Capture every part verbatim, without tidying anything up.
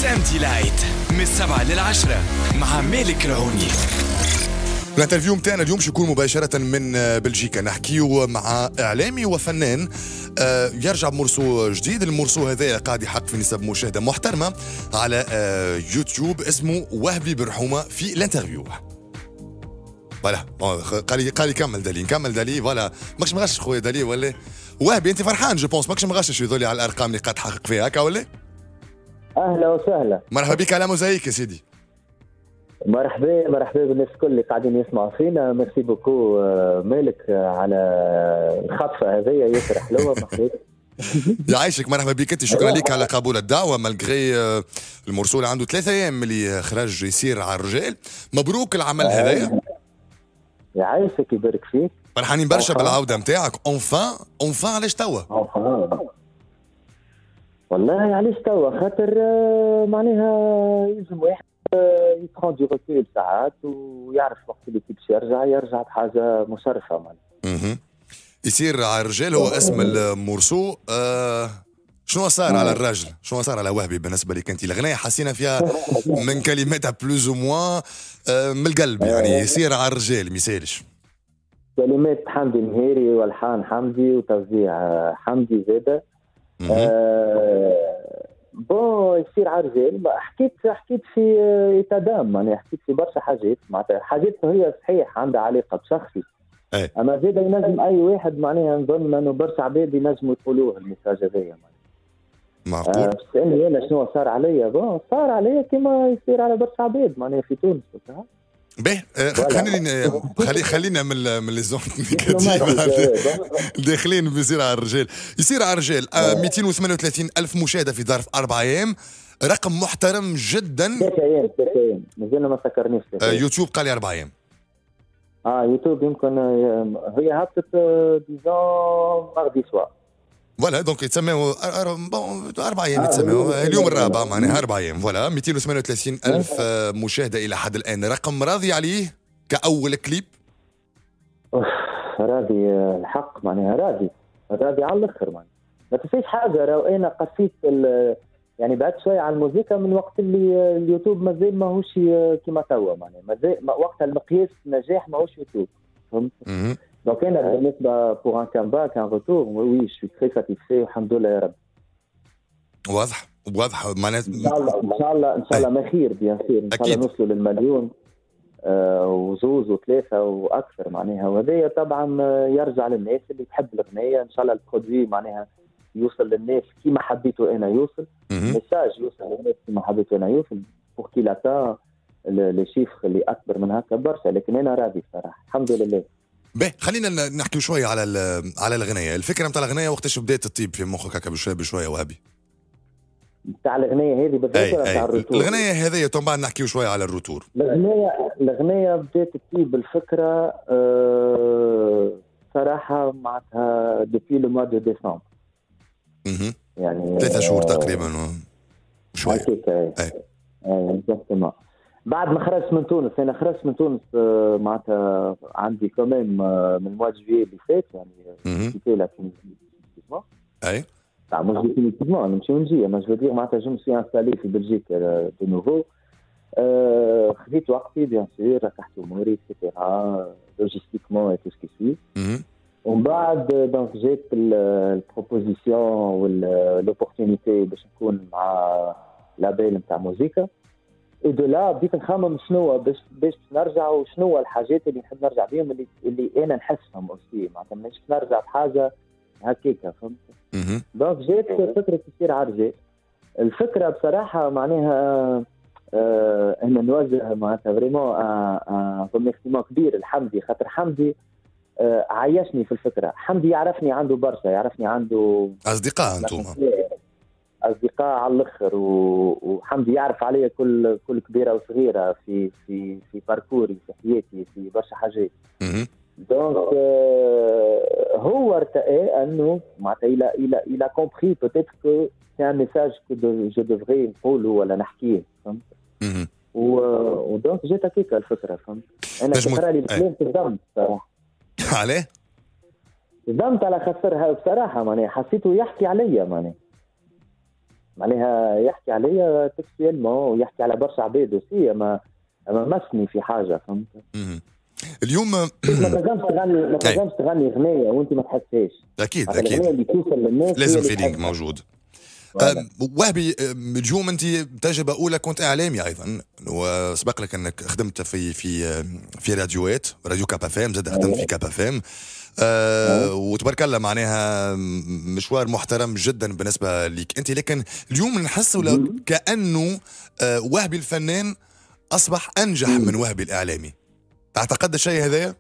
سامتي لايت من السبعة للعشرة مع مالك العوني. الانترفيو متاعنا اليوم شيكون مباشرة من بلجيكا، نحكيو مع إعلامي وفنان يرجع بمرسو جديد. المرسو هذا قاعد يحقق في نسب مشاهدة محترمة على يوتيوب، اسمه وهبي برحومة. في الانترفيو فوالا قال لي قال لي كمل دالي نكمل دالي فوالا ماكش مغشش خويا دالي ولا وهبي انت فرحان؟ جو بونس ماكش مغشش يذولي على الارقام اللي قاعد تحقق فيها هكا ولا؟ اهلا وسهلا، مرحبا بك على موزايك يا سيدي. مرحبا مرحبا بالناس الكل اللي قاعدين يسمعوا فينا. ميرسي بوكو مالك على الخطفه هذيا، ياسر حلوه. مرحبا يعيشك، مرحبا بك انت، شكرا لك على قبول الدعوه. مالغري المرسول عنده ثلاثة ايام اللي خرج يسير على الرجال. مبروك العمل هذايا. يعيشك يبارك فيك، فرحانين برشا بالعوده نتاعك. اونفان اونفان علاش توا؟ والله علاش توا؟ خاطر معناها يلزم واحد يبخون دي روكول ساعات ويعرف وقت اللي كي باش يرجع يرجع بحاجه مشرفه معناها. اها يصير على الرجال هو اسم المرسو. آه شنو صار على الراجل؟ شنو صار على وهبي بالنسبه لك انت؟ الاغنيه حسينا فيها من كلماتها بلوز او موان آه من القلب، يعني يصير على الرجال ما يسالش. كلمات حمدي المهيري والحان حمدي وتوزيع حمدي زاده. آه بون يصير على الرجال. حكيت حكيت في تدام، معناها حكيت في برشا حاجات، معناتها حاجات هي صحيح عندها علاقه بشخصي. أي. اما زاد ينجم اي واحد معناها نظن انه برشا عباد ينجموا يقولوه الميساج هذايا. معقول. آه تسالني انا شنو صار عليا؟ بون صار عليا كما يصير على برشا عباد معناها في تونس. باهي خليني خلي خلينا من من لي زون داخلين بيصير على الرجال. يصير على الرجال مئتين وثمانية وثلاثين ألف مشاهدة في ظرف أربع أيام، رقم محترم جدا. ثلاثة أيام ثلاثة أيام مازلنا ما سكرنيش. آه يوتيوب قال لي أربع أيام. اه يوتيوب يمكن هي هبطت ديزون ماردي سوا. فوالا دونك يتسموا أربع أيام، يتسموا اليوم الرابع معناها أربع أيام. فوالا مئتين وثمانية وثلاثين ألف مشاهدة إلى حد الآن، رقم راضي عليه كأول كليب؟ راضي الحق معناها، راضي راضي على الآخر معناها. ما تنسيش حاجة، راهو أنا قصيت يعني بعد شوية على الموسيقى من وقت اللي اليوتيوب مازال ماهوش كيما توا معناها، مازال وقتها المقياس النجاح ماهوش يوتيوب، فهمت؟ دونك انا بالنسبه بور ان كامباك ان روتور وي شو تري ساتيسفي والحمد لله يا رب. واضح واضح معناها ان شاء الله ان شاء الله ان شاء الله ما خير بيان سير، ان شاء الله نوصلوا للمليون آه وزوز وثلاثه واكثر معناها. وهذايا طبعا يرجع للناس اللي تحب الاغنيه. ان شاء الله البرودوي معناها يوصل للناس كيما حبيته انا يوصل، الميساج يوصل للناس كيما حبيته انا يوصل، بور كي لاتا لي شيفر اللي اكبر من هكا برشا. لكن انا راضي صراحه الحمد لله. باهي خلينا نحكي شويه على على الاغنيه. الفكره نتاع الاغنيه وقتاش بدات تطيب في مخك هكا بشويه بشويه وهبي؟ نتاع الاغنيه هذه بالذات ولا نتاع الروتور؟ الاغنيه هذه ثم بعد نحكيو شويه على الروتور. الاغنيه الاغنيه بدات تطيب بالفكره أه صراحه معناتها دوبي لو موا دو ديسمبر. اها يعني ثلاثة شهور تقريبا شويه. اي اكزاكتومون. بعد ما خرجت من تونس، انا خرجت من تونس معناتها عندي كمان من الموا جويي اللي فات يعني كيفي لا كيميتيفمون. اي تاع مش كيميتيفمون نمشي ونجي، انا جو دير معناتها جو مسي انستالي في بلجيك دو نوفو. أه خذيت وقتي بيان سور، ركحت اموري اكسيتيرا لوجيستيكمون اي تو سكي سوي. ومن بعد دونك جات البروبوزيسيون واللوبورتونيتي باش نكون مع لابيل نتاع موسيقى. ودو لا بديت نخمم شنو باش باش نرجع وشنو الحاجات اللي نحب نرجع بهم اللي اللي انا نحسهم اوسي، معناتها مانيش نرجع بحاجه هكاكا، فهمت؟ دونك جات فكره تصير على الرجال. الفكره بصراحه معناها آه انا نوجه معناتها فريمون ان ريميرسيمون كبير لحمدي، خاطر حمدي آه عايشني في الفكره. حمدي يعرفني عنده برشا، يعرفني عنده اصدقاء انتم اصدقاء على الاخر، وحمدي يعرف عليا كل كل كبيره وصغيره في في في باركوري في حياتي في برشا حاجات. دونك آه هو ارتأى انه معناتها الى الى الى كومبري بوتيتر كو سي ان ميساج كو جو ديفري نقوله ولا نحكيه، فهمت؟ ودونك جات هكاك الفكره، فهمت؟ انا كثر لي الكلام صدمت صراحه. عليه؟ صدمت على خسرها بصراحه، معناها حسيته يحكي عليا معناها. معناها يحكي عليا تكسيلمون ويحكي على برشا عباد وسي، اما اما مسني في حاجه، فهمت؟ اليوم ما تنجمش تغني ما تنجمش تغني اغنيه وانت ما تحسهاش. اكيد اكيد اكيد اللي توصل للناس لازم فيلينغ موجود. أه وهبي اليوم انت تجربه اولى كنت اعلامي ايضا، وسبق لك انك خدمت في في في راديوات، راديو كاب اف ام، زاد خدمت في كاب اف ام. أه وتبارك الله معناها مشوار محترم جدا بالنسبه ليك انت، لكن اليوم نحس كانه أه وهبي الفنان اصبح انجح من وهبي الاعلامي. تعتقد الشيء هذايا؟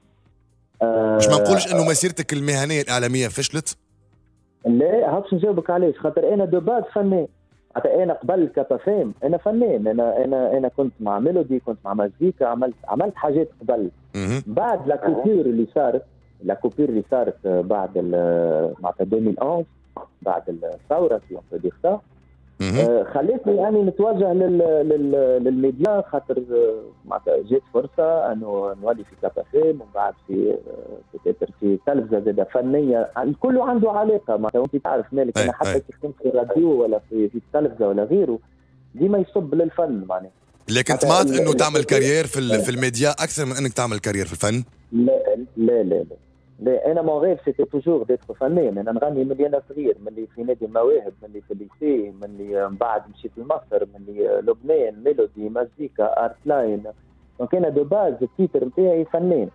أه مش ما نقولش انه مسيرتك المهنيه الاعلاميه فشلت؟ لا هاكش نجاوبك علاش، خاطر انا دو باز فنان. حتى انا قبل كابافام انا فنان، انا انا انا كنت مع ميلودي، كنت مع مزيكا، عملت عملت حاجات قبل. بعد لا كوبير اللي صارت، لا كوبير اللي صارت بعد معناتها ألفين وإحدى عشر بعد الثوره في اون دير سا، خليتني يعني نتوجه لل لل للميديا، خاطر معناتها جات فرصه انه نولي في كابافام، ومن بعد في في تلفزه زاده فنيه، الكل عنده علاقه معناتها، وانت تعرف مالك انا حتى كي خدمت في الراديو ولا في في التلفزه ولا غيره ديما يصب للفن معناها. لكن طمعت انه تعمل كارير في في الميديا اكثر من انك تعمل كارير في الفن؟ لا لا لا لا, لا انا مون غيف سيتي توجور ديتر فنان، انا نغني من انا صغير، من اللي في نادي المواهب، من اللي في الليسي، من اللي من بعد مشيت لمصر، من اللي لبنان، ميلودي، مزيكا، ارت لاين. دونك انا دو باز التيتر نتاعي فنان.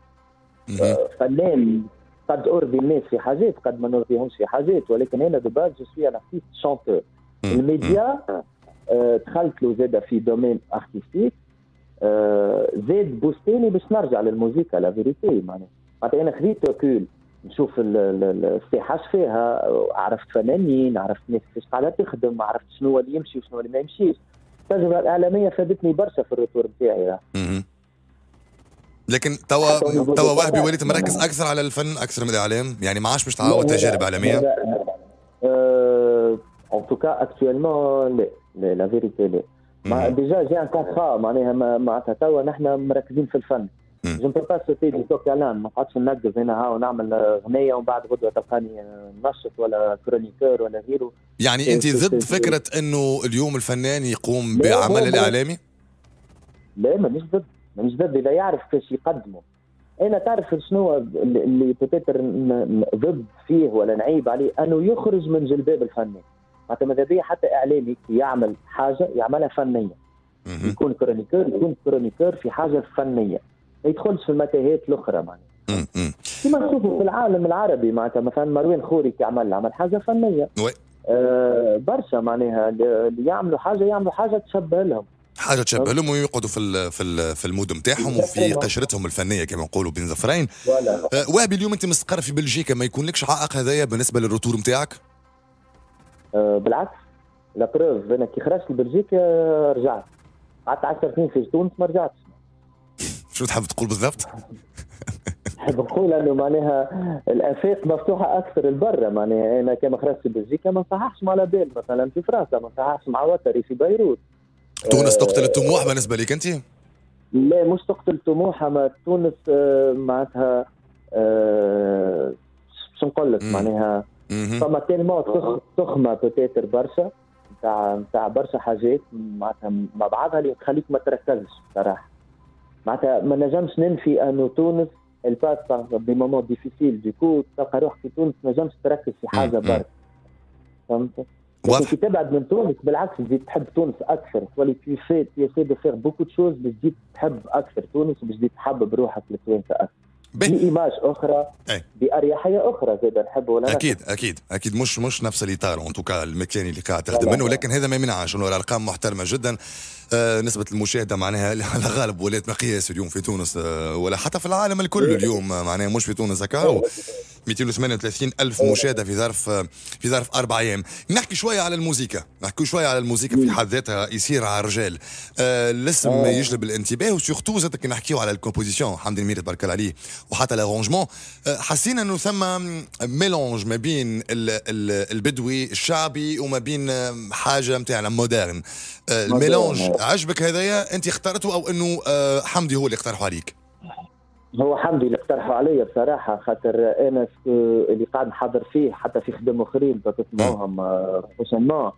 فنان قد ارضي الناس في حاجات، قد ما نرضيهمش في حاجات، ولكن انا دو باز جو سوي ان ارتيست شانتور. الميديا آه دخلت له زاده في دومين ارتستيك، آه زاد بوستيني باش نرجع للموسيقى لا فيريتي معناها. معناتها انا خذيت كول نشوف الساحه فيها، عرفت فنانين، عرفت ناس كيفاش قاعده تخدم، عرفت شنو اللي يمشي وشنو اللي ما يمشيش. التجربه الاعلاميه فادتني برشا في الروتور نتاعي. لكن توا توا وهبي وليت مركز اكثر على الفن اكثر من الاعلام، يعني ما عادش باش تعاود تجارب اعلاميه؟ ان توكا اكتويلمون لا لا لا فيريتي لا. ديجا جي ان كونترا معناها معناتها توا نحن مركزين في الفن. جو نبي با سوتي دي توك اعلان، ما قعدتش ننقز هنا ها ونعمل اغنيه ومن بعد غدوه تلقاني نشط ولا كرونيكور ولا غيره. يعني انت ضد فكره انه اليوم الفنان يقوم بعمل الاعلامي؟ لا مانيش ضد، مانيش ضد اذا يعرف كيفاش يقدمه. انا تعرف شنو اللي بتتر ضد فيه ولا نعيب عليه، انه يخرج من جلباب الفنان. معناتها ماذا بيا حتى اعلامي يعمل حاجه يعملها فنيه، يكون كرونيكور يكون كرونيكور في حاجه فنيه، ما يدخلش في المتاهات الاخرى معناها. كما نشوفوا في العالم العربي معناتها مثلا مروان خوري يعمل عمل حاجه فنيه. وي آه برشا معناها اللي يعملوا حاجه يعملوا حاجه تشبه لهم، حاجه تشبه لهم ويقعدوا في في في المود نتاعهم وفي قشرتهم الفنيه كما نقولوا بين ظفرين. آه وهبي اليوم انت مستقر في بلجيكا، ما يكونلكش عائق هذايا بالنسبه للروتور نتاعك؟ آه بالعكس، لا بروف انا كي خرجت لبلجيكا رجعت، قعدت عشر سنين في تونس ما رجعتش. شو تحب تقول بالضبط؟ نحب نقول انه معناها الافاق مفتوحه اكثر لبرا، معناها انا كما خرجت في بلجيكا ما نصححش مع لابيل مثلا في فرنسا، ما نصححش مع وتري في بيروت. تونس تقتل الطموح بالنسبه لك انت؟ لا مش تقتل طموحها، ما تونس آه معناتها آه شو نقول لك معناها فما تيلمون تخمه بوتيتر برشا نتاع نتاع برشا حاجات معناتها مع بعضها اللي تخليك ما تركزش صراحه. معناتها ما نجمش ننفي انه تونس الباس دي مومون ديفيسيل، ديكو تلقى روحك في تونس ما نجمش تركز في حاجه برك، فهمت؟ لكن كي تبعد من تونس بالعكس تزيد تحب تونس اكثر، تولي في في تيسي دو فيغ بوكو تشوز باش تزيد تحب اكثر تونس وباش تزيد تحبب بروحك لتوانسه اكثر. بإيماج اخرى أي. باريحيه اخرى زاد نحب ولا اكيد نحب. اكيد اكيد مش مش نفس الاطار ان توكا المكان اللي قاعد تخدم منه، لكن هذا ما يمنعش انه الارقام محترمه جدا. آه نسبه المشاهده معناها على غالب ولات مقياس اليوم في تونس، آه ولا حتى في العالم الكل اليوم، معناها مش في تونس هكا مئتين وثمانية وثلاثين ألف مشاهده في ظرف في ظرف اربع ايام. نحكي شويه على الموسيقى، نحكي شويه على الموسيقى في حد ذاتها يصير على الرجال. آه الاسم يجلب الانتباه، وسورتو زاد كي نحكيو على الكومبوزيسيون حمد المير تبارك الله عليه وحتى لارونجمون، آه حسينا انه ثم ميلونج ما بين البدوي الشعبي وما بين حاجه نتاعنا مودرن. آه الميلونج عجبك هذايا انت اخترته او انه آه حمدي هو اللي اقترحه عليك؟ هو حمدي اللي اقترحوا عليا بصراحه، خاطر انا اللي قاعد نحضر فيه حتى في خدم اخرين تسمعوهم بروشينمون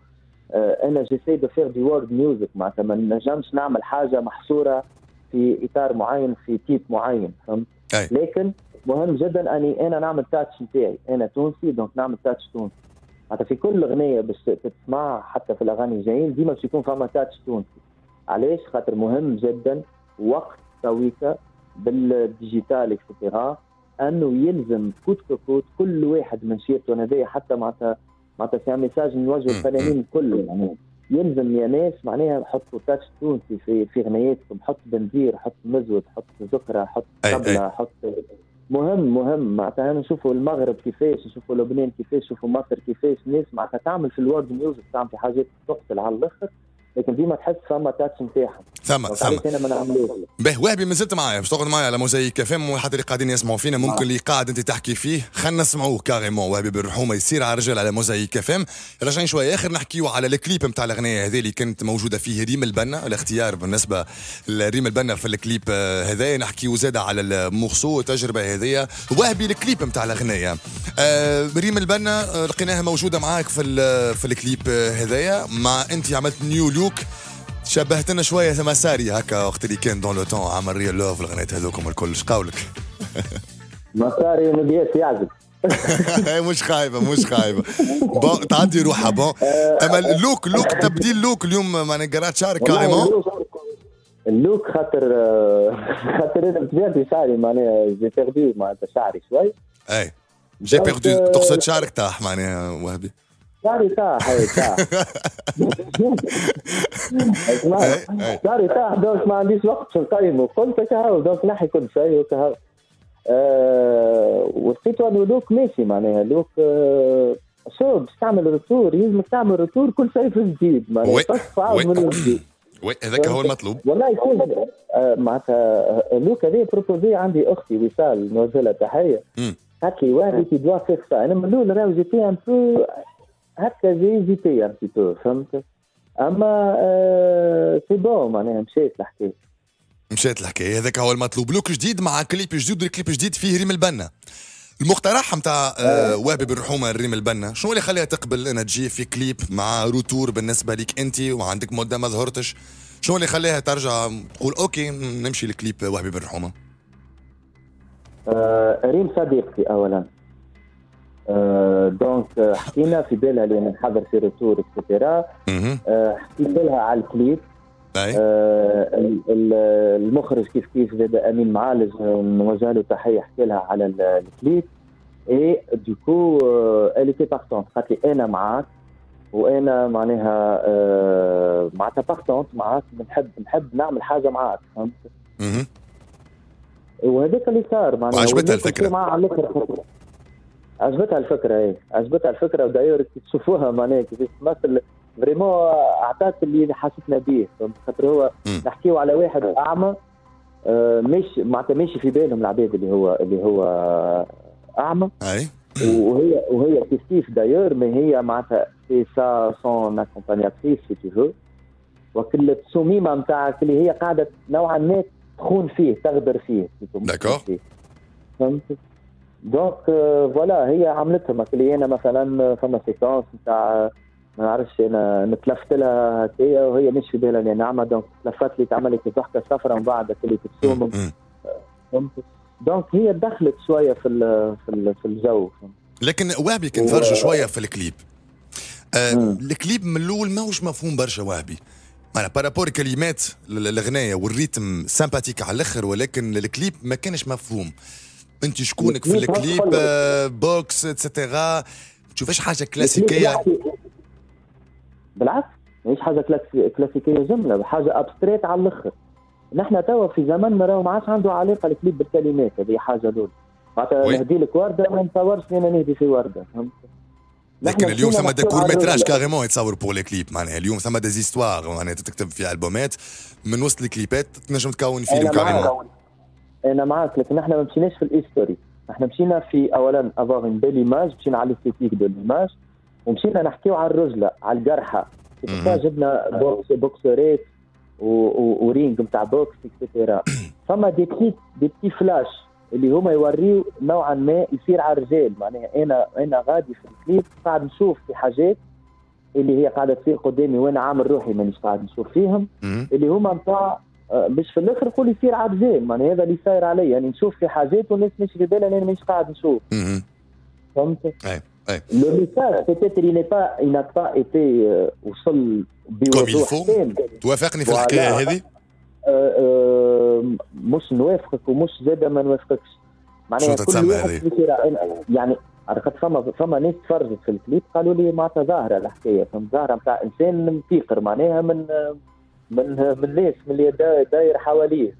انا جيسي دو فير دي وورد ميوزك، معناتها ما نجمش نعمل حاجه محصوره في اطار معين في تيب معين، فهمت؟ لكن مهم جدا اني انا نعمل تاتش نتاعي، انا تونسي دونك نعمل تاتش تونسي. معناتها في كل اغنيه باش تسمعها حتى في الاغاني الجايين ديما باش يكون فما تاتش تونسي. علاش؟ خاطر مهم جدا وقت تويكا بالديجيتال اكسترا انه يلزم كوت كوت كل واحد من شيرتون هذايا، حتى معناتها معناتها سي ميساج نوجه الفنانين الكل، يعني يلزم يا ناس معناها حطوا تاتش تونسي في في غنياتكم، حط بنزير، حط مزود، حط ذكرى، حط طبلة، حط مهم مهم معناتها نشوفوا المغرب كيفاش، نشوفوا لبنان كيفاش، نشوفوا مصر كيفاش، ناس معناتها تعمل في الورد ميوزك، تعمل في حاجات تقتل على الاخر، لكن ديما تحس فما تاتش نتاعهم. ثم ثم انا ما نعملوش. به وهبي مازلت معايا باش تقعد معايا على موزايك فم، حتى اللي قاعدين يسمعوا فينا ممكن اللي قاعد انت تحكي فيه خلينا نسمعوه كاريمون. وهبي بالرحومه يصير على الرجال على موزايك فم. راجعين شويه اخر نحكيو على الكليب نتاع الاغنيه هذه اللي كانت موجوده فيه ريم البنا. الاختيار بالنسبه لريم البنا في الكليب هذايا، نحكيو زاد على المورسو التجربه هذيا. وهبي الكليب نتاع الاغنيه آه ريم البنا لقيناها موجوده معاك في في الكليب هذايا، مع انت عملت نيو لوك شبهتنا شويه مساري هكا وقت اللي كان دون لو طون عمل ريال لوف الغنيت هذوكم الكل. اش قولك؟ مساري مبيات يعزف. مش خايبه مش خايبه بون تعدي روحها بون. اما اللوك لوك تبديل لوك اليوم ما نقرات شعرك كاريمون. اللوك خاطر خاطر انا بطبيعتي شعري معناها جي بيردو معناتها شعري شوي. اي جي بيردو تقصد شعرك طاح معناها وهبي؟ شعري طاح هاي طاح شعري طاح دونك ما عنديش وقت باش نقيمه، قلت كهو دونك نحي كل شيء وكهو. أه ولقيت انه لوك ماشي معناها لوك أه شو باش تعمل روتور، يلزمك تعمل روتور كل شيء في الجديد معناها تصفى من الجديد. وي هذاك هو المطلوب والله يكون أه معناتها اللوك هذا بروبوزي عندي اختي وصال نوجه لها تحيه هاكي واحد في دوا فيك سا. انا من الاول راهو جيتي ان بو هكا زي زيتي ان بو فهمت، اما أه سي بون معناها مشيت الحكايه مشيت الحكايه. هذاك هو المطلوب. لوك جديد مع كليب جديد، والكليب جديد فيه ريم البنا. المقترح نتاع آه وهبي بالرحومه ريم البنا شنو اللي خليها تقبل انها تجي في كليب مع روتور بالنسبه ليك انت وعندك مده ما ظهرتش؟ شنو اللي خليها ترجع تقول اوكي نمشي لكليب وهبي بالرحومه؟ آه ريم صديقتي اولا، آه دونك حكينا في بالها لان نحضر في روتور اكسترا. آه حكيت لها على الكليب. آه المخرج كيف كيف زاد امين معالج نوجه له تحيه، حكي لها على الكليب اي دوكو الي تي بارتونت، قالت لي انا معاك وانا معناها آه معناتها بارتونت معاك، بنحب نحب نعمل حاجه معاك فهمت. اها وهذاك اللي صار معناها. وعجبتها الفكره؟ عجبتها الفكره اي عجبتها الفكره وداير تشوفوها معناها كيفاش تمثل فريمون اعطاك اللي حسيتنا به، خاطر هو نحكيو على واحد اعمى آه ماشي معناتها ماشي في بالهم العباد اللي هو اللي هو اعمى. اي وهي وهي كيف كيف داير ما هي معناتها سي سا سون اكومبانياتريس سي تو فو، وكل التصميمه نتاعك اللي هي قاعده نوعا ما تخون فيه تغدر فيه. داكور فهمت. دونك فوالا هي عملتها مثلا. انا مثلا فما سيكونس نتاع ما نعرفش انا نتلفت لها هكايا وهي مش في بالها لان اعمى، دونك تلفت لي تعملت ضحكه صفراء ومن بعد اللي تبسوم فهمت. دونك هي دخلت شويه في ال في ال في الجو. لكن وهبي كان فرجه شويه في الكليب. آه الكليب من الاول ماهوش مفهوم برشا وهبي، انا بارابور كلمات الاغنيه والريتم سامباتيك على الاخر، ولكن الكليب ما كانش مفهوم. انت شكونك في الكليب آه بوكس اتسيتيرا، تشوفش حاجه كلاسيكيه؟ بالعكس مش حاجه كلاسيكيه جمله، حاجه ابستريت على الاخر. نحن توا في زماننا راهو ما عادش عنده علاقه الكليب بالكلمات، هذه حاجه الاولى. معناتها نهدي لك ورده ما نتصورش انا نهدي في ورده فهمت. لكن اليوم ثم دي كور متراج كاريمون يتصور بور لي كليب معناها. اليوم ثم دي زيستوار معناها تكتب في البومات من وسط الكليبات تنجم تكون فيلم كاريمون. انا معاك، لكن احنا ما مشيناش في الايستوري، احنا مشينا في اولا افوار ان بيل ايماج، مشينا على الاستيتيك دو الايماج، ومشينا نحكيو على الرجله على الجرحى. جبنا بوكس بوكسرات ورينج نتاع بوكس اكسترا. فما دي بتي دي بتي فلاش اللي هما يوريو نوعا ما يصير على الرجال. معناها انا انا غادي في الكليب قاعد نشوف في حاجات اللي هي قاعده تصير قدامي وانا عامل روحي مانيش قاعد نشوف فيهم، مم. اللي هما نتاع باش في الاخر يقول يصير عبزان، معناها هذا اللي صاير عليا، يعني نشوف في حاجات والناس مش في بالها انا مانيش قاعد نشوف. مم. فهمت؟ اي اي لو ميساج peut-être il n'est pas il n'a pas été وصل بوضوح تام. توافقني في الحكايه هذه؟ أه أه مش نوافقك ومش زاده ما نوافقكش، معناها كل واحد يعني عرفت. فما فما ناس تفرجت في الكليب قالوا لي معناتها ظاهره الحكايه، فهمت؟ ظاهره نتاع انسان مفيقر معناها من من من الناس من اللي داير حواليه.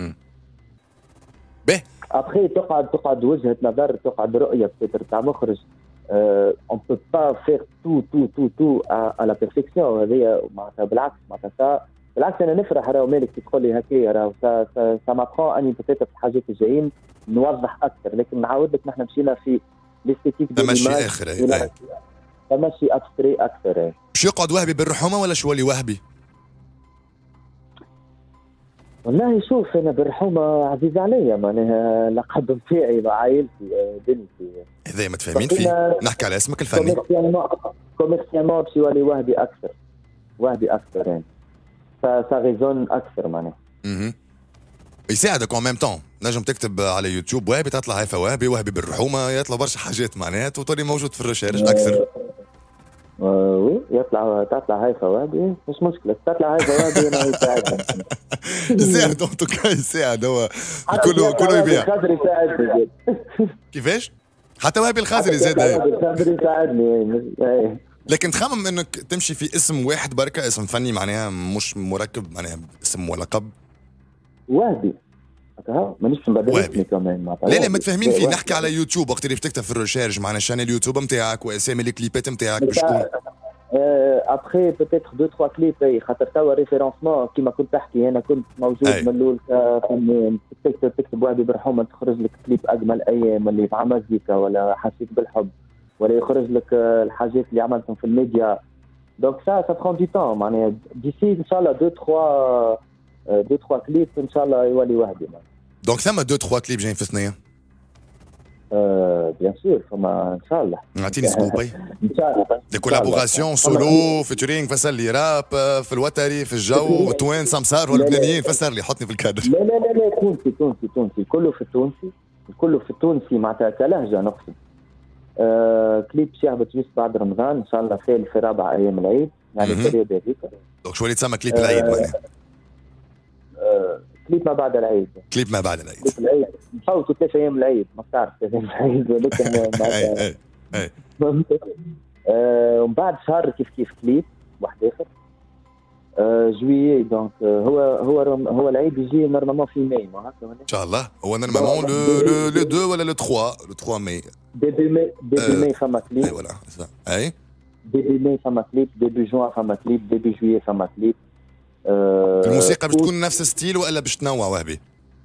به ابخي تقعد تقعد وجهه نظر، تقعد رؤيه بتتر تاع مخرج. اون بو با فيغ تو تو تو تو على بيرفكسيون. هذه معناتها بالعكس، معناتها بالعكس انا نفرح راهو مالك كي تقول لي هكايا، راهو سا مابخون اني بتتر في الحاجات الجايين نوضح اكثر، لكن نعاود لك نحن مشينا في ليستيتيك دو ماشي اخر. اي ماشي ابستري اكثر. باش يقعد وهبي بالرحومه ولا شو اللي وهبي؟ والله شوف انا بالرحومه عزيز عليا، معناها لقب نتاعي مع عائلتي بنتي. هذا ما تفهمين فيه، نحكي على اسمك الفني. كوميرسيالمون باش يولي وهبي اكثر، وهبي اكثر يعني سا ريزون اكثر معناها. اها يساعدك اون ميم طون، نجم تكتب على يوتيوب وهبي تطلع هيفا وهبي وهبي بالرحومه، يطلع برشا حاجات معناها وتولي موجود في الريشيرش اكثر. وي يطلع تطلع هيفا وهبي مش مشكله، تطلع هيفا وهبي انا يساعدها. يساعد ان توكا يساعد، هو كله كله يبيع. الخضر يساعدني. كيفاش؟ حتى وهبي الخضري زاد هاي. الخضر يساعدني. لكن تخمم انك تمشي في اسم واحد بركه، اسم فني معناها مش مركب، معناها اسم ولقب وهبي هكا مانيش نبدل اسمي كمان معناتها. لا لا ما تفهمين فيه، نحكي على يوتيوب وقت اللي بتكتب في الريشيرش معناها شانل يوتيوب نتاعك واسامي الكليبات نتاعك باش تكون ابخي بوتيتر دو تخوا كليب. اي خاطر توا ريفيرونسمون كيما كنت تحكي انا كنت موجود أي. من الاول كفنان تكتب تكتب وهبي برحومه تخرج لك كليب اجمل ايام اللي مع مزيكا ولا حسيت بالحب، ولا يخرج لك الحاجات اللي عملتهم في الميديا. دونك سا سا برون دي طون معناها ديسي ان شاء الله دو تخوا دو تخوا كليب ان شاء الله يولي وهبي. دونك ثم دو تخوا كليب جايين في ثنيه؟ أه بيان سور فما ان شاء الله. اعطيني سكوبي. ان شاء الله دي كولابوراسيون سولو فيتورينغ، فسر لي راب في الوتري في الجو توين سمسار واللبنانيين، فسر لي حطني في الكادر. لا لا لا لا تونسي تونسي تونسي كله في التونسي، كله في التونسي معناتها كلهجه نقصد. أه كليب يهبط جوست بعد رمضان ان شاء الله في في رابع ايام العيد يعني البريود هذيك. دونك شو اللي تسمى كليب العيد معناها؟ أه كليب ما بعد العيد. كليب ما بعد العيد. كليب العيد نفوتوا ثلاثة ايام العيد، ما تعرف ثلاثة ايام العيد ولكن اي اي اي ومن بعد شهر كيف كيف كليب واحد اخر أه جويي. دونك هو هو هو العيد يجي نورمالمون في ماي ما هكا ان شاء الله. هو نورمالمون لو لو دو ولا لو ثلاثة لو ثلاثة ماي. ديبي ماي ديبي ماي فما كليب. اي فوالا اي ديبي ماي فما كليب، ديبي جوان فما كليب، ديبي جويي فما كليب. أه الموسيقى باش تكون نفس ستيل ولا باش تنوع وهبي؟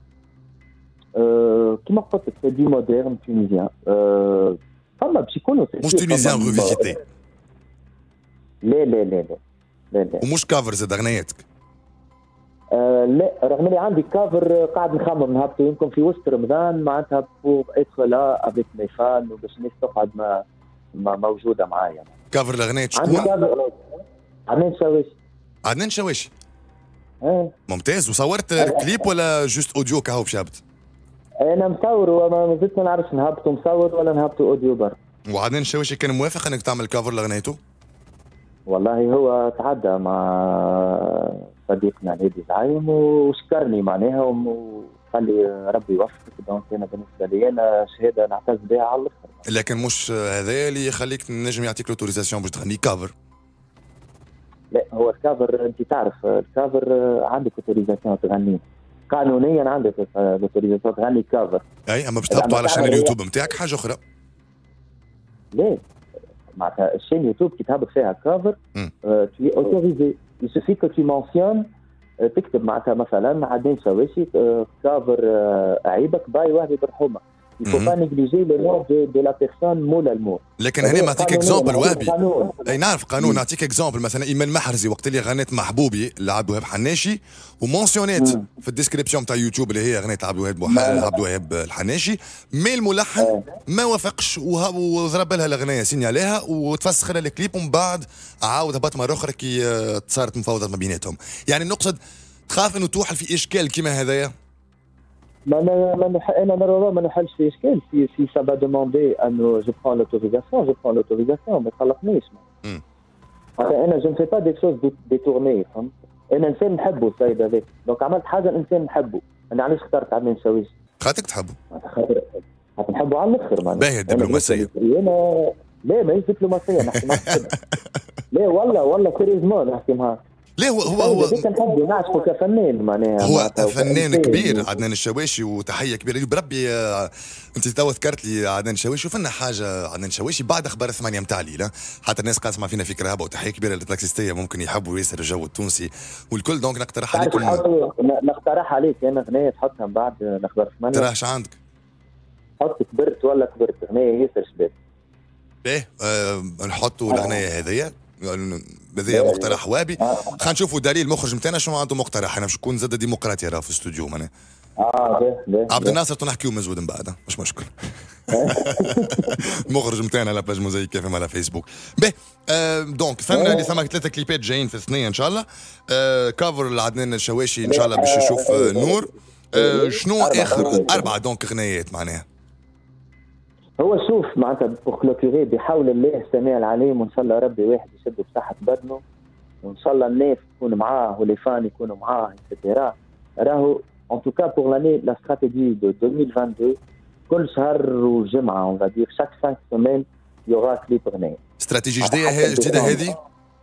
أه كيما قلت لك سي دي مودرن تونيزيان. أه فما باش يكونوا مش تونيزيان ريفيزيتي. لا لا لا لا لا لا ومش كافر زاد اغنياتك؟ أه لا رغم اني عندي كافر قاعد نخمم نهبطوا يمكن في وسط رمضان معناتها بوغ اتخ لا افيك مي فان وباش الناس تقعد ما, ما موجوده معايا. كافر الاغنيات شكون؟ عندي كافر عدنان شاويشي. عدنان شاويشي ايه ممتاز. وصورت كليب ولا جوست اوديو كهو بشابت؟ انا مصور وما زلت ما نعرفش نهبطوا مصور ولا نهبطوا اوديو برا. وعدنان شاويشي كان موافق انك تعمل كافر لاغنيته؟ والله هو تعدى مع صديقنا الهادي زعيم وشكرني معناها وقال لي ربي يوفقك. دونك انا بالنسبه لي انا شهاده نعتز بها على الاخر. لكن مش هذا اللي يخليك النجم يعطيك لوتوريزاسيون باش تغني كافر؟ لا هو الكافر انت تعرف الكافر عندك اوتوريزاسيون تغني قانونيا، عندك اوتوريزاسيون تغني كافر. اي اما باش تهبطوا على شان اليوتيوب نتاعك حاجه اخرى. ليه معناتها الشين يوتيوب كي تهبط فيها كافر tu es autorisé. il suffit que tu mentionnes تكتب معناتها مثلا عدنان شاويشي كافر عيبك باي وهبي برحومه. il faut pas négliger le nom de, de la personne مولا المول. لكن هنا نعطيك اكزومبل وهبي، اي نعرف قانون. نعطيك اكزومبل مثلا ايمان محرزي وقت اللي غنت محبوبي لعبد الوهاب حناشي ومونسيونيت في الديسكريبسيون تاع يوتيوب اللي هي غنيت عبد الوهاب عبد الوهاب الحناشي، مي الملحن ما وافقش وضرب لها الاغنيه سينياليها وتفسخ لها الكليب، ومن بعد عاود هبط مره اخرى كي صارت مفاوضات ما بيناتهم. يعني نقصد تخاف انه توحل في اشكال كيما هذايا؟ ما انا ما نح... انا نرى ما نحلش في اشكال. في في سافا دوموندي انه جو برون لوتوريزاسيون جو برون لوتوريزاسيون ما تقلقنيش. انا جو نفي با دي شوز ديتورني، فهمت؟ انا انسان نحبه السيد هذاك، دونك عملت حاجه الانسان نحبه. انا علاش اخترت عدنان شاويش؟ خاطرك تحبه؟ خاطر خاطر نحبه على الاخر معناها. باهي الدبلوماسيه؟ انا لا ماهيش دبلوماسيه نحكي معك. لا والله والله سيريزمون نحكي معك. ليه هو هو هو نحبه نعشقه كفنان معناها. هو فنان كبير عدنان الشواشي، وتحيه كبيره لي بربي. آه انت توا ذكرت لي عدنان الشواشي، وفنا حاجه عدنان الشواشي بعد اخبار الثمانيه نتاع الليل، حتى الناس قاعده تسمع فينا في كرهبه، وتحيه كبيره للتاكسيستيه ممكن يحبوا ياسر الجو التونسي والكل. دونك نقترح عليكم نقترح عليك انا اغنيه تحطها من بعد الاخبار الثمانيه. تراش عندك؟ حط كبرت ولا كبرت، اغنيه ياسر شباب. ايه آه نحطوا الاغنيه هذيا، هذايا مقترح وابي. خلينا نشوفوا دليل المخرج نتاعنا شنو عنده مقترح. انا باش نكون زاد ديمقراطي راه في الاستوديو معناها. اه باهي باهي عبد الناصر تنحكيو مزود من بعد مش مشكل. المخرج نتاعنا على باج موزايك كيف على فيسبوك. باهي آه دونك فهمنا اللي ثما ثلاثه كليبات جايين في الثنيه ان شاء الله. آه كافر لعدنان الشواشي ان شاء الله باش يشوف آه نور. آه شنو اخر اربعه دونك اغنيات معناها؟ هو شوف معناتها بور كلوكيري بحول الله السميع العليم، وان شاء الله ربي واحد يشد بصحة بدنه، وان شاء الله الناس تكون معاه ولي فان يكونوا معاه اكسترا. راهو ان توكا بور لاني لا استراتيجي دو ألفين واثنين وعشرين كل شهر وجمعه اون فادير شاك خمس سيمين يوغا كليب اغنيه. استراتيجيه جديده جديده هذه؟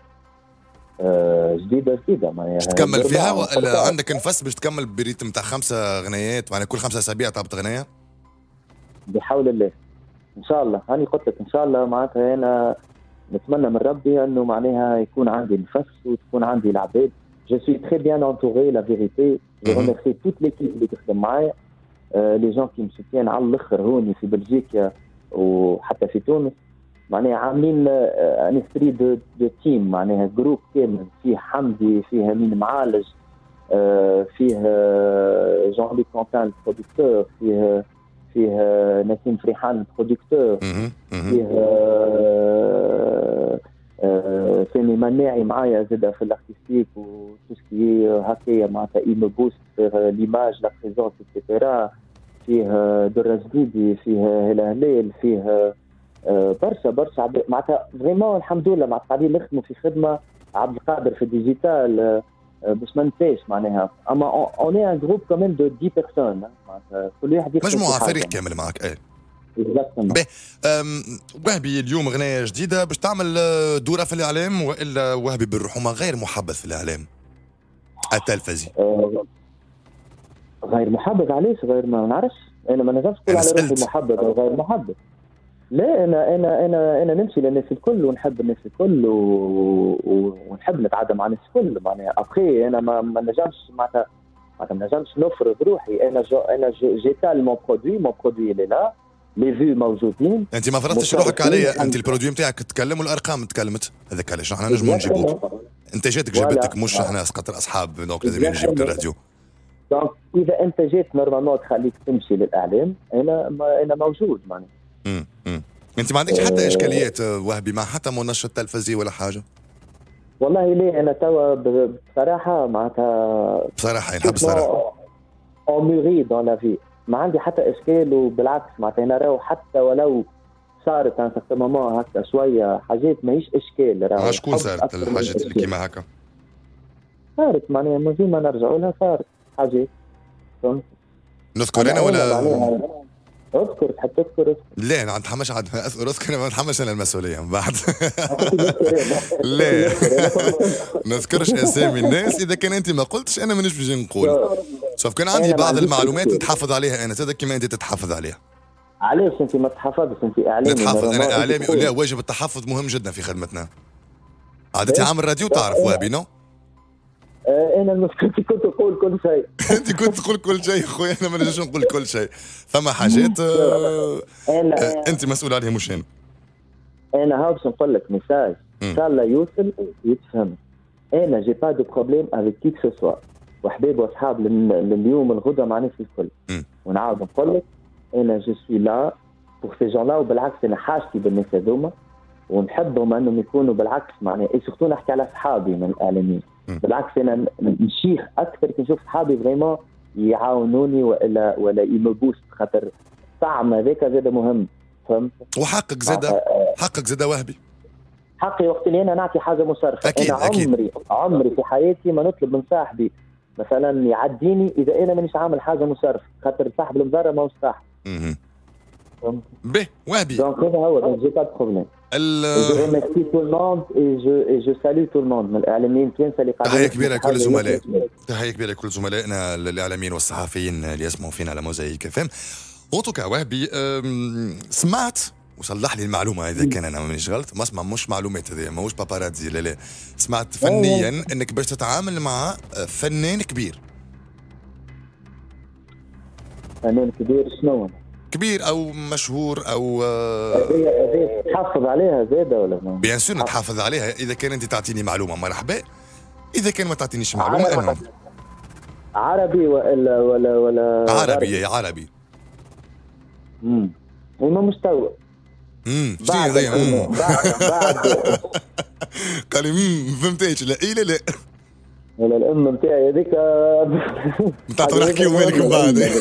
آه جديده جديده معناها تكمل فيها ولا عندك نفس باش تكمل بريتم تاع خمسه اغنيات معناها كل خمسه اسابيع تهبط اغنيه؟ بحول الله ان شاء الله. هاني قلت لك ان شاء الله معناتها انا نتمنى من ربي انه معناها يكون عندي نفس وتكون عندي العباد. جو سوي تري بيان انتوري لا فيريتي. جو ريميرسي توت ليكيب اللي تخدم معايا، لي جون كي مسوتيان على الاخر هوني في بلجيكا وحتى في تونس. معناها عاملين ان اسبري دو دو تيم، معناها جروب كامل فيه حمدي، فيه امين معالج، فيه جون لي كونتان برودكتور، فيه فيه نسيم فريحان برودكتور، فيه سامي مناعي معايا زاد في الارتستيك وتوسكي هكايا معناتها اي مو بوست في ليماج لا بريزونس اكسيتيرا. فيه درة زبيدي، فيه هلا هلال، فيه برشا برشا معناتها فريمون الحمد لله. معناتها قاعدين نخدموا في خدمه عبد القادر في الديجيتال باش ما ننساش معناها. اما اون اي ان جروب كمان دو عشرة بيرسون معناتها كل واحد يخدم مجموعه فريق كامل معك. ايه باهي وهبي اليوم اغنيه جديده باش تعمل دوره في الاعلام، والا وهبي بالرحومه غير محبذ في الاعلام التلفزي؟ أه غير محبذ. علاش غير ما نعرفش؟ انا ما نجمش نقول على روحي محبذ او غير محبذ. لا انا انا انا انا نمشي للناس الكل ونحب الناس الكل و... و... ونحب نتعدى مع الناس الكل معناها. ابخي انا ما, ما نجمش معناتها معناتها ما نجمش نفرض روحي. انا جو... انا جيتال مون برودوي مون برودوي اللي لا لي فيو موجودين. انت ما فرضتش روحك عليا، انت البرودوي نتاعك تكلم والارقام تكلمت. هذاك علاش احنا نجموا نجيبوك. انتاجاتك جابتك مش احنا خاطر اصحاب دونك لازم نجيبك الراديو. دونك اذا انتاجات نورمالمون تخليك تمشي للاعلام انا ما انا موجود معناها. امم امم انت ما عندكش حتى اشكاليات وهبي مع حتى منشط تلفزي ولا حاجه؟ والله ليه انا توا بصراحه معناتها بصراحه نحب الصراحه اون موري دون لا في ما عندي حتى اشكال. وبالعكس معناتها انا راهو حتى ولو صارت ان سيغتان مومون هكا شويه حاجات ماهيش اشكال. راهو شكون صارت الحاجات اللي كيما هكا؟ صارت معناها من غير ما نرجعوا لها صارت حاجات. نذكر انا ولا اذكر تحب تذكر اذكر؟ لا انا نتحمش عاد اذكر اذكر ما نتحملش انا المسؤوليه من بعد. لا نذكرش اسامي الناس. اذا كان انت ما قلتش انا مانيش باش نقول. شوف كان عندي بعض المعلومات نتحفظ عليها انا زاد كيما انت تتحفظ عليها. علاش انت ما تحفظش؟ انت اعلامي. نتحفظ انا اعلامي. لا واجب التحفظ مهم جدا في خدمتنا. عادتي عامل راديو تعرف وهبي نو؟ آه انا المشكلتي كنت نقول كل شيء. انت كنت تقول كل شيء خويا، انا ما نجمش نقول كل شيء. ثم حاجات آه انا آه انت مسؤول عليها مش انا. انا هاو باش نقول لك ميساج ان شاء الله يوصل يتفهم. انا جي با دو بروبليم افيك كي كو سوا، وحباب واصحاب لليوم الغدا مع الناس الكل. ونعاود نقول لك انا جو سوي لا بور سي جون لا، وبالعكس انا حاجتي بالناس هذوما ونحبهم انهم يكونوا بالعكس معناها. اي سورتو نحكي على اصحابي من الاعلاميين، بالعكس انا نشيخ اكثر كي نشوف صحابي فريمون يعاونوني ولا ولا يمبوست، خاطر الطعم هذاك زاد مهم، فهمت؟ وحقك زاد، حقك زاد وهبي. حقي وقت اللي انا نعطي حاجه مصرفه. أكيد انا أكيد. عمري عمري في حياتي ما نطلب من صاحبي مثلا يعديني اذا انا مانيش عامل حاجه مصرفه، خاطر صاحب المضارة ما هوش صاحب. اها به وهبي. دونك هذا هو، دونك جي با دو بروبليم. جو ريميرسي تو الموند اي جو اي جو سالو تو الموند من الاعلاميين التوانسه اللي قاعدين. تحيه كبيره لكل الزملاء، تحيه كبيره لكل زملائنا الاعلاميين والصحفيين اللي يسمعوا فينا على موزايك اف ام. اونتوكا وهبي سمعت وصلح لي المعلومه اذا كان انا مانيش غلط، ما اسمع مش معلومات هذه ماهوش باباراتزي، لا لا، سمعت فنيا انك باش تتعامل مع فنان كبير. فنان كبير شنو؟ كبير او مشهور او هذه تحافظ عليها زاده ولا ما؟ بيان سور نتحافظ عليها. اذا كان انت تعطيني معلومه مرحبا، اذا كان ما تعطينيش معلومه انا عربي ولا ولا ولا عربي يا عربي. امم وما مستوى. امم بعد بعد قال لي امم فهمتيش. لا اي لا لا ولا الام نتاعي هذيك نتاع نحكيو مالك من بعد.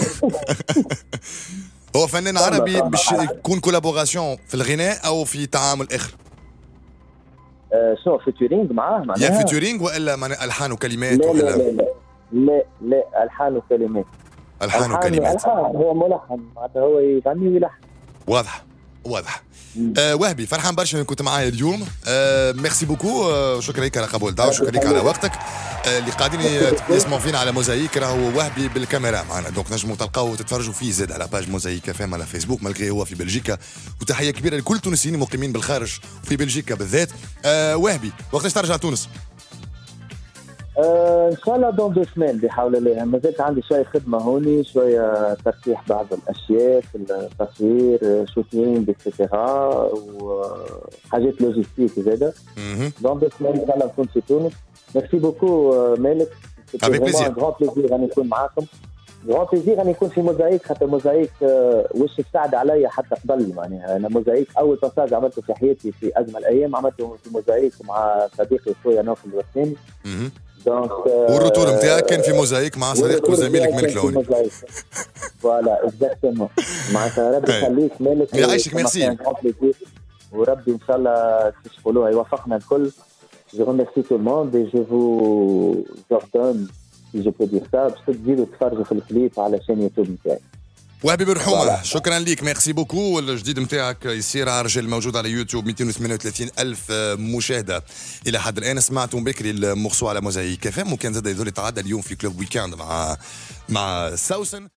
هو فنان عربي باش يكون كولابوراسيون في الغناء او في تعامل اخر؟ آه شنو فيتورينج معاه معناها؟ يا فيتورينج ولا معناها الحان وكلمات؟ لا ولا لا لا لا لا, لا الحان وكلمات. الحان وكلمات. الحان هو ملحن معناتها، هو يغني ويلحن. واضح واضح. آه وهبي فرحان برشا كنت معايا اليوم. آه ميرسي بوكو. آه شكرا لك على قبول الدعوه، شكرا لك على وقتك. آه اللي قاعدين يسمعوا فينا على موزايك راهو وهبي بالكاميرا معنا، دونك نجموا تلقاوه وتتفرجوا فيه زاد على باج موزايك اف ام على فيسبوك، مالغري هو في بلجيكا. وتحيه كبيره لكل التونسيين المقيمين بالخارج في بلجيكا بالذات. آه وهبي وقتاش ترجع تونس؟ آه ان شاء الله دون دو سمان بحول الله. ما زلت عندي شويه خدمه هوني، شويه ترتيح بعض الاشياء في التصوير، شوتينج اكسترا وحاجات لوجيستيك زاده. دون دو سمان ان شاء الله نكون في تونس. ميرسي بوكو مالك، افيك بليزير. غران بليزير راني نكون معاكم. غران بليزير راني نكون في موزايك، خاطر موزايك وش تساعد عليا حتى قبل معناها. انا موزايك اول باساج عملته في حياتي في اجمل ايام عملته في موزايك مع صديقي خويا نوفل الوسامي. دونك والروتور نتاعك كان في موزايك مع صديقك وزميلك مالك لوني. فوالا اكزاكتومون. معناتها ربي يخليك مالك يعيشك. ميرسي. وربي ان شاء الله كيش يقولوها يوفقنا الكل. Je remercie tout le monde et je vous ordonne, si je peux dire ça, باش تجيبوا تتفرجوا في الكليب على شان يوتيوب نتاعي. وهبي برحومه شكرا ليك، ميرسي بوكو. الجديد نتاعك يصير عرجل موجود على يوتيوب مئتين وثمانية وثلاثين ألف مشاهده الى حد الان. سمعتم بكري المرسو على موزايك اف ام، وكان زاد يظل يتعدى اليوم في كلوب ويكاند مع مع ساوسن.